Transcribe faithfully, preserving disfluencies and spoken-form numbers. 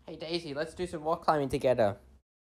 Hey Daisy, let's do some rock climbing together.